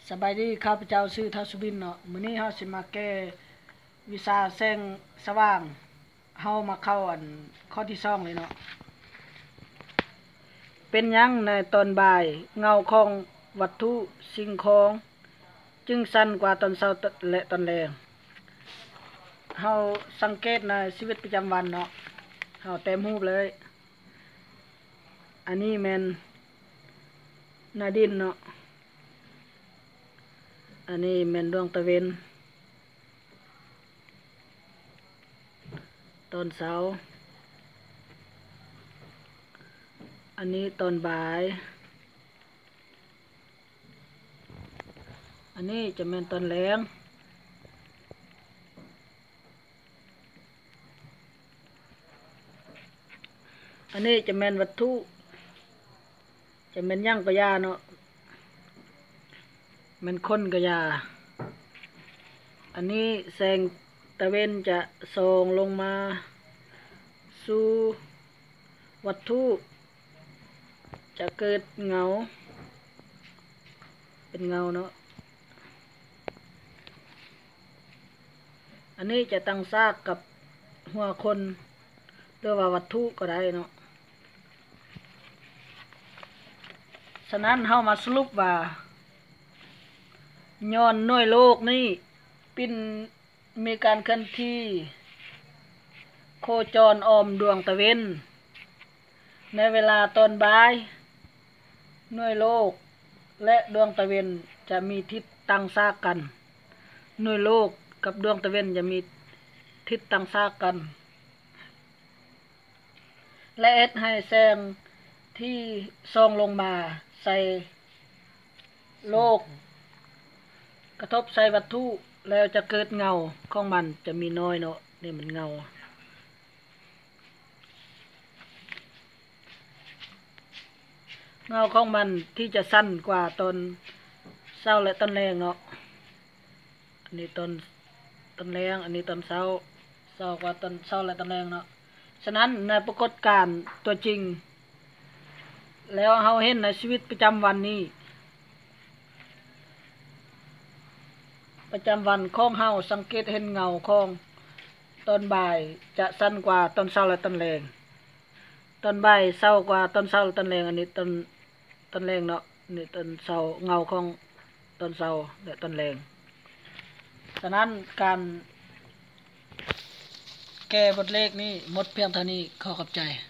สบายดีข้าพเจ้าชื่อท้าวสุบินเนาะมื้อนี้เฮาสิมาแก้วิชาแสงสว่างเฮามาเข้าข้อที่2เลยเนาะเป็นหยังในตอนบ่ายเงาของวัตถุสิ่งของจึงสั้นกว่าตอนเช้าและตอนแลงเฮาสังเกตในชีวิตประจำวันเนาะเฮาแต้มรูปเลยอันนี้แม่นหน้าดินเนาะอันนี้แม่นดวงตะเวนตอนเช้าอันนี้ตอนบ่ายอันนี้จะแม่นตอนแลงอันนี้จะแม่นวัตถุจะแม่นหยังก็ยาเนาะแม่นคนก็ยาอันนี้แสงตะเวนจะส่องลงมาสู่วัตถุจะเกิดเงาเป็นเงาเนาะอันนี้จะตั้งซากกับหัวคนหรือว่าวัตถุก็ได้เนาะฉะนั้นเฮามาสรุปว่าย้อนหน่วยโลกนี้เป็นมีการเคลื่อนที่โคจรอ้อมดวงตะเวนในเวลาตอนบ่ายหน่วยโลกและดวงตะเวนจะมีทิศตั้งซากกันหน่วยโลกกับดวงตะเวนจะมีทิศตั้งซากกันและเอ็ดให้แสงที่ส่องลงมาใส่โลกกระทบใส่วัตถุแล้วจะเกิดเงาของมันจะมีน้อยเนาะนี่มันเงาของมันที่จะสั้นกว่าตอนเช้าและตอนแลงเนาะอันนี้ตอนแลงอันนี้ตอนเช้ากว่าตอนเช้าและตอนแลงเนาะฉะนั้นในปรากฏการณ์ตัวจริงแล้วเฮาเห็นในชีวิตประจำวันนี้ประจำวันของเฮาสังเกตเห็นเงาของตอนบ่ายจะสั้นกว่าตอนเช้าและตอนแลงตอนบ่ายเช้ากว่าตอนเช้าและตอนแลงอันนี้ตอนแลงเนาะนี่ตอนเช้าเงาของตอนเช้าและตอนแลงฉะนั้นการแก้บทเลขนี้หมดเพียงเท่านี้ขอขอบใจ